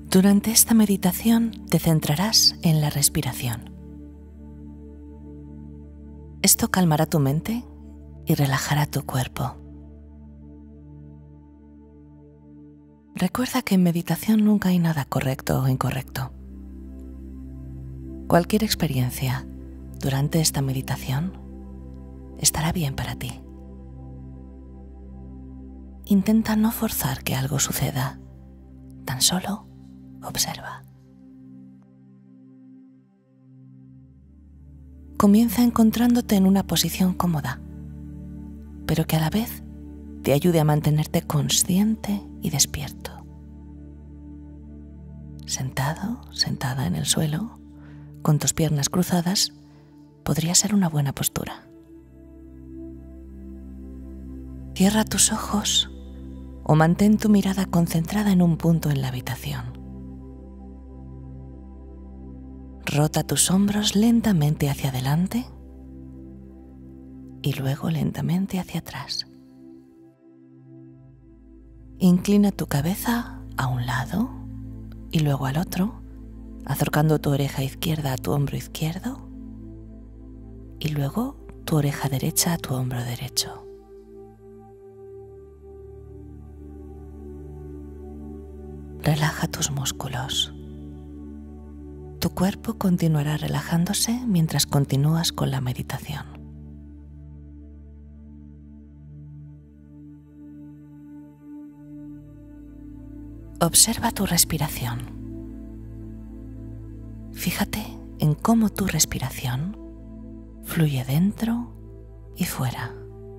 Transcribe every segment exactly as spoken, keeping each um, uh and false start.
Durante esta meditación te centrarás en la respiración. Esto calmará tu mente y relajará tu cuerpo. Recuerda que en meditación nunca hay nada correcto o incorrecto. Cualquier experiencia durante esta meditación estará bien para ti. Intenta no forzar que algo suceda, tan solo observa. Comienza encontrándote en una posición cómoda, pero que a la vez te ayude a mantenerte consciente y despierto. Sentado, sentada en el suelo, con tus piernas cruzadas, podría ser una buena postura. Cierra tus ojos o mantén tu mirada concentrada en un punto en la habitación. Rota tus hombros lentamente hacia adelante y luego lentamente hacia atrás. Inclina tu cabeza a un lado y luego al otro, acercando tu oreja izquierda a tu hombro izquierdo y luego tu oreja derecha a tu hombro derecho. Relaja tus músculos. Tu cuerpo continuará relajándose mientras continúas con la meditación. Observa tu respiración. Fíjate en cómo tu respiración fluye dentro y fuera.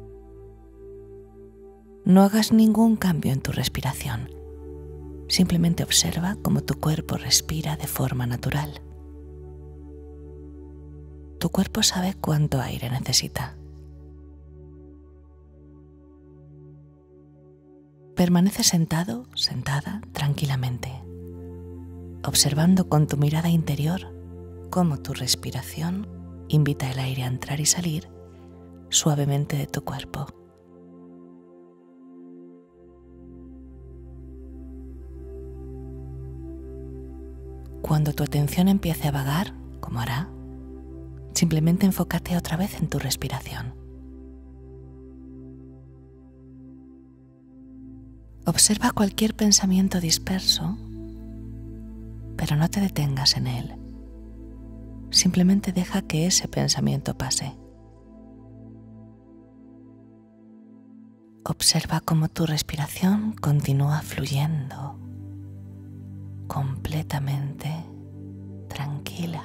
No hagas ningún cambio en tu respiración. Simplemente observa cómo tu cuerpo respira de forma natural. Tu cuerpo sabe cuánto aire necesita. Permanece sentado, sentada, tranquilamente, observando con tu mirada interior cómo tu respiración invita el aire a entrar y salir suavemente de tu cuerpo. Cuando tu atención empiece a vagar, como hará, simplemente enfócate otra vez en tu respiración. Observa cualquier pensamiento disperso, pero no te detengas en él. Simplemente deja que ese pensamiento pase. Observa cómo tu respiración continúa fluyendo completamente tranquila.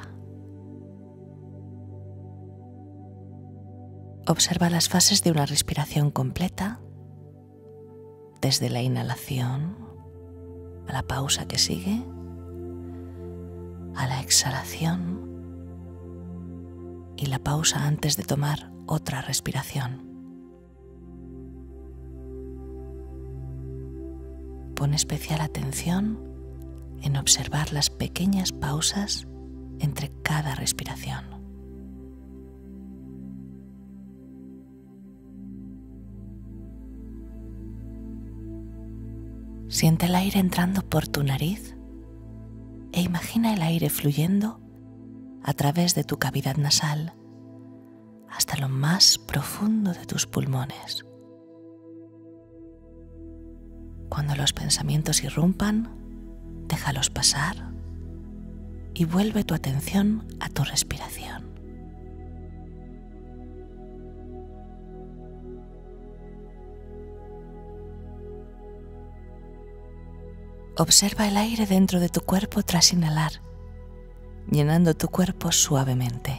Observa las fases de una respiración completa, desde la inhalación a la pausa que sigue, a la exhalación y la pausa antes de tomar otra respiración. Pon especial atención en observar las pequeñas pausas entre cada respiración. Siente el aire entrando por tu nariz e imagina el aire fluyendo a través de tu cavidad nasal hasta lo más profundo de tus pulmones. Cuando los pensamientos irrumpan, déjalos pasar y vuelve tu atención a tu respiración. Observa el aire dentro de tu cuerpo tras inhalar, llenando tu cuerpo suavemente.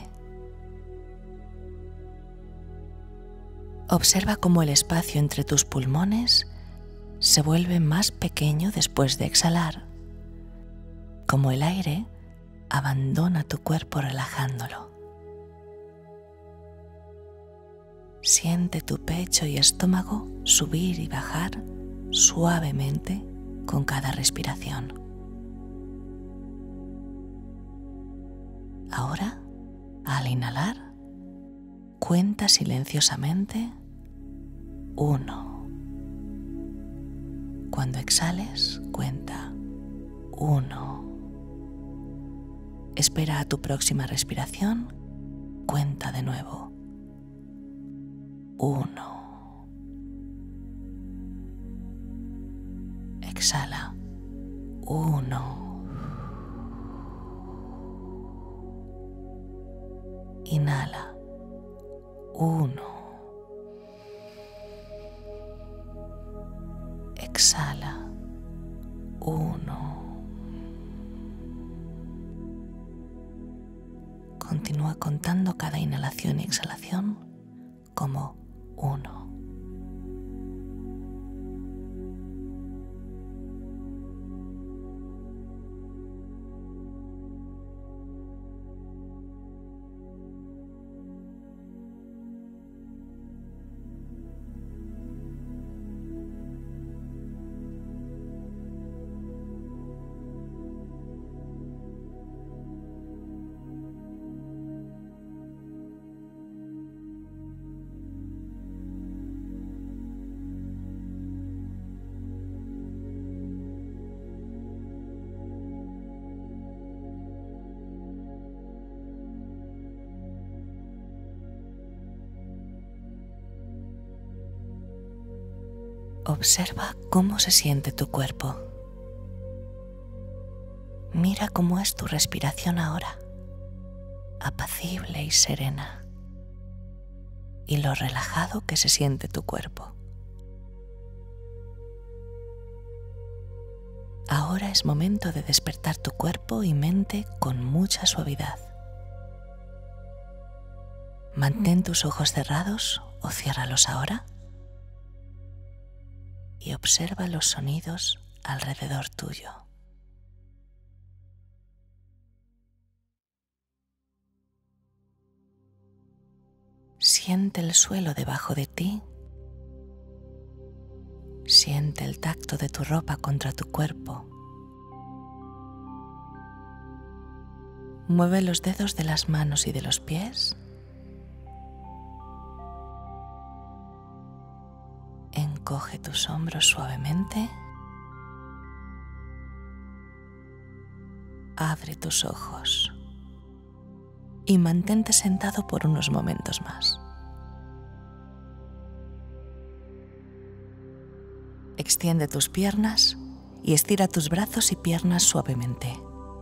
Observa cómo el espacio entre tus pulmones se vuelve más pequeño después de exhalar, como el aire abandona tu cuerpo relajándolo. Siente tu pecho y estómago subir y bajar suavemente con cada respiración. Ahora, al inhalar, cuenta silenciosamente uno. Cuando exhales, cuenta uno. Espera a tu próxima respiración. Cuenta de nuevo. Uno. Exhala. Uno. Inhala. Uno. Exhala. Uno. Continúa contando cada inhalación y exhalación como uno. Observa cómo se siente tu cuerpo. Mira cómo es tu respiración ahora, apacible y serena, y lo relajado que se siente tu cuerpo. Ahora es momento de despertar tu cuerpo y mente con mucha suavidad. Mantén tus ojos cerrados o ciérralos ahora y observa los sonidos alrededor tuyo. Siente el suelo debajo de ti. Siente el tacto de tu ropa contra tu cuerpo. Mueve los dedos de las manos y de los pies. Encoge tus hombros suavemente. Abre tus ojos y mantente sentado por unos momentos más. Extiende tus piernas y estira tus brazos y piernas suavemente.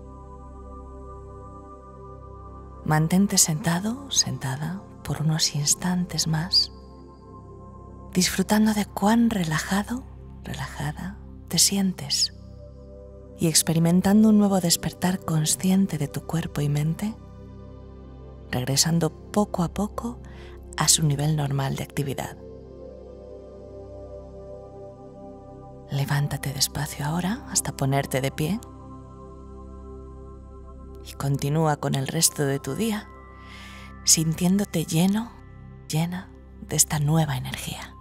Mantente sentado, sentada, por unos instantes más, disfrutando de cuán relajado, relajada te sientes y experimentando un nuevo despertar consciente de tu cuerpo y mente, regresando poco a poco a su nivel normal de actividad. Levántate despacio ahora hasta ponerte de pie y continúa con el resto de tu día sintiéndote lleno, llena de esta nueva energía.